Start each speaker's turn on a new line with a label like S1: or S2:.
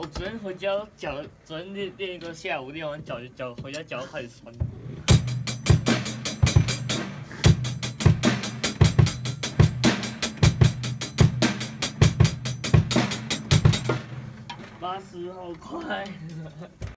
S1: 昨天回家脚，昨天练一个下午，练完脚回家脚开始酸。80好快。